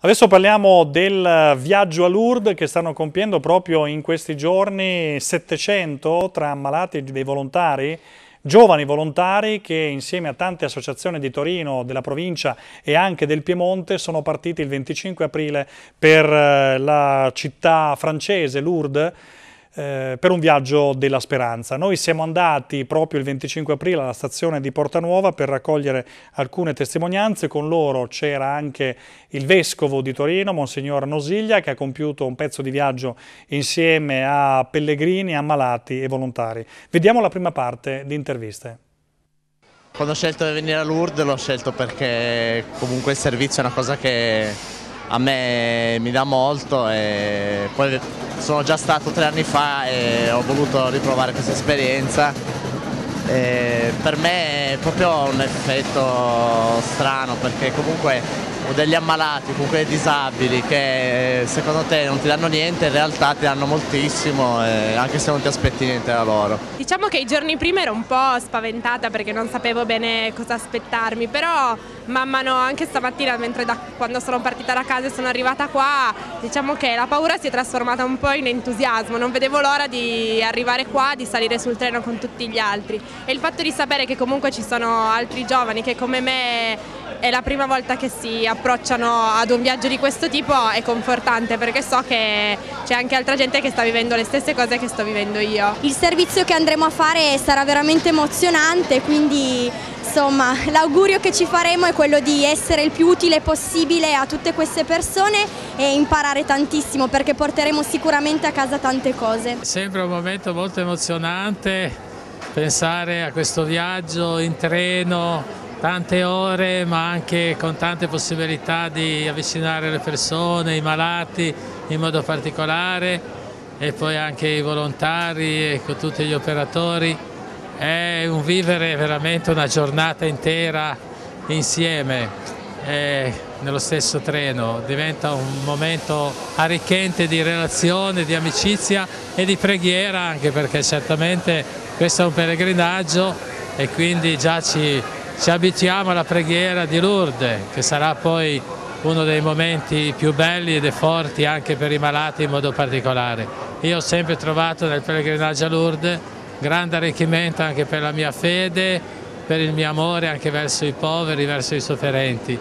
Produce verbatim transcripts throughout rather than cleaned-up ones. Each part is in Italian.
Adesso parliamo del viaggio a Lourdes che stanno compiendo proprio in questi giorni settecento tra ammalati e dei volontari, giovani volontari che insieme a tante associazioni di Torino, della provincia e anche del Piemonte sono partiti il venticinque aprile per la città francese Lourdes eh, per un viaggio della speranza. Noi siamo andati proprio il venticinque aprile alla stazione di Portanuova per raccogliere alcune testimonianze. Con loro c'era anche il vescovo di Torino, Monsignor Nosiglia, che ha compiuto un pezzo di viaggio insieme a pellegrini, ammalati e volontari. Vediamo la prima parte di interviste. Quando ho scelto di venire a Lourdes l'ho scelto perché comunque il servizio è una cosa che a me mi dà molto e poi sono già stato tre anni fa e ho voluto riprovare questa esperienza. E per me è proprio un effetto strano perché comunque ho degli ammalati, comunque dei disabili che secondo te non ti danno niente, in realtà ti danno moltissimo eh, anche se non ti aspetti niente da loro. Diciamo che i giorni prima ero un po' spaventata perché non sapevo bene cosa aspettarmi, però man mano anche stamattina mentre da, quando sono partita da casa e sono arrivata qua, diciamo che la paura si è trasformata un po' in entusiasmo, non vedevo l'ora di arrivare qua, di salire sul treno con tutti gli altri e il fatto di sapere che comunque ci sono altri giovani che come me è la prima volta che si approcciano ad un viaggio di questo tipo è confortante perché so che c'è anche altra gente che sta vivendo le stesse cose che sto vivendo io. Il servizio che andremo a fare sarà veramente emozionante, quindi insomma l'augurio che ci faremo è quello di essere il più utile possibile a tutte queste persone e imparare tantissimo perché porteremo sicuramente a casa tante cose. È sempre un momento molto emozionante pensare a questo viaggio in treno, tante ore ma anche con tante possibilità di avvicinare le persone, i malati in modo particolare e poi anche i volontari e con tutti gli operatori. È un vivere veramente una giornata intera insieme eh, nello stesso treno, diventa un momento arricchente di relazione, di amicizia e di preghiera anche perché certamente questo è un pellegrinaggio e quindi già ci Ci abituiamo alla preghiera di Lourdes, che sarà poi uno dei momenti più belli ed forti anche per i malati in modo particolare. Io ho sempre trovato nel pellegrinaggio a Lourdes grande arricchimento anche per la mia fede, per il mio amore anche verso i poveri, verso i sofferenti.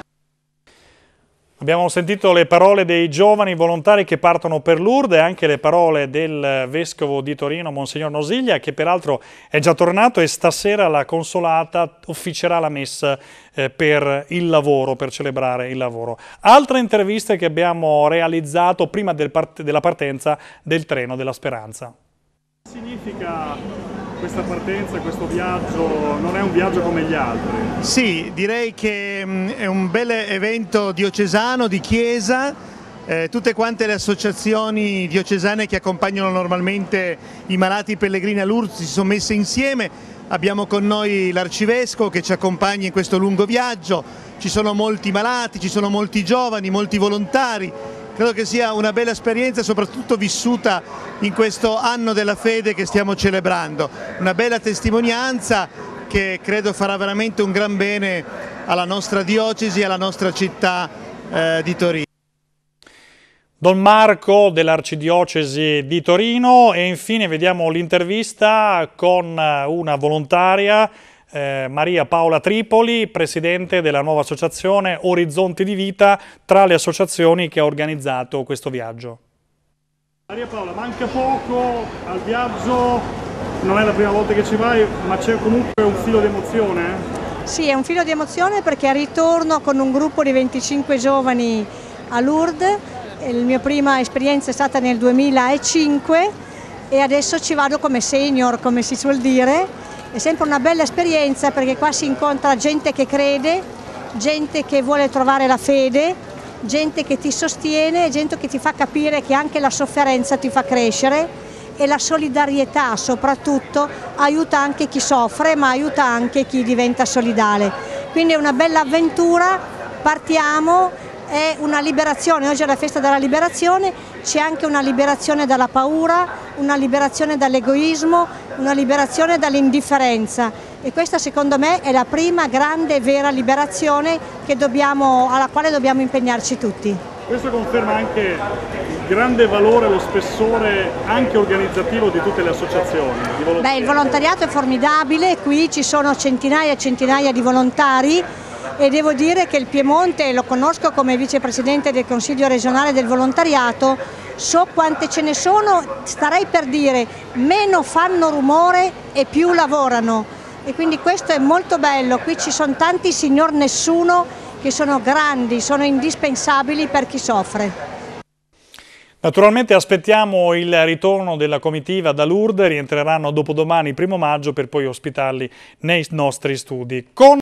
Abbiamo sentito le parole dei giovani volontari che partono per Lourdes e anche le parole del vescovo di Torino, Monsignor Nosiglia, che peraltro è già tornato e stasera la Consolata officerà la messa eh, per il lavoro, per celebrare il lavoro. Altre interviste che abbiamo realizzato prima del part- della partenza del treno della Speranza. Significa questa partenza, questo viaggio, non è un viaggio come gli altri? Sì, direi che mh, è un bel evento diocesano, di chiesa, eh, tutte quante le associazioni diocesane che accompagnano normalmente i malati pellegrini a Lourdes si sono messe insieme, abbiamo con noi l'arcivescovo che ci accompagna in questo lungo viaggio, ci sono molti malati, ci sono molti giovani, molti volontari. Credo che sia una bella esperienza, soprattutto vissuta in questo anno della fede che stiamo celebrando. Una bella testimonianza che credo farà veramente un gran bene alla nostra diocesi e alla nostra città eh, di Torino. Don Marco dell'Arcidiocesi di Torino e infine vediamo l'intervista con una volontaria, Eh, Maria Paola Tripoli, presidente della nuova associazione Orizzonti di Vita, tra le associazioni che ha organizzato questo viaggio. Maria Paola, manca poco al viaggio, non è la prima volta che ci vai, ma c'è comunque un filo di emozione? Sì, è un filo di emozione perché ritorno con un gruppo di venticinque giovani a Lourdes, la mia prima esperienza è stata nel duemilacinque e adesso ci vado come senior, come si suol dire. È sempre una bella esperienza perché qua si incontra gente che crede, gente che vuole trovare la fede, gente che ti sostiene, gente che ti fa capire che anche la sofferenza ti fa crescere e la solidarietà soprattutto aiuta anche chi soffre ma aiuta anche chi diventa solidale. Quindi è una bella avventura, partiamo. È una liberazione, oggi è la festa della liberazione, c'è anche una liberazione dalla paura, una liberazione dall'egoismo, una liberazione dall'indifferenza e questa secondo me è la prima grande e vera liberazione che dobbiamo, alla quale dobbiamo impegnarci tutti. Questo conferma anche il grande valore e lo spessore anche organizzativo di tutte le associazioni. Di Beh, il volontariato è formidabile, qui ci sono centinaia e centinaia di volontari e devo dire che il Piemonte, lo conosco come vicepresidente del Consiglio regionale del volontariato, so quante ce ne sono, starei per dire meno fanno rumore e più lavorano e quindi questo è molto bello, qui ci sono tanti signor nessuno che sono grandi, sono indispensabili per chi soffre. Naturalmente aspettiamo il ritorno della comitiva da Lourdes, rientreranno dopodomani, primo maggio, per poi ospitarli nei nostri studi. Con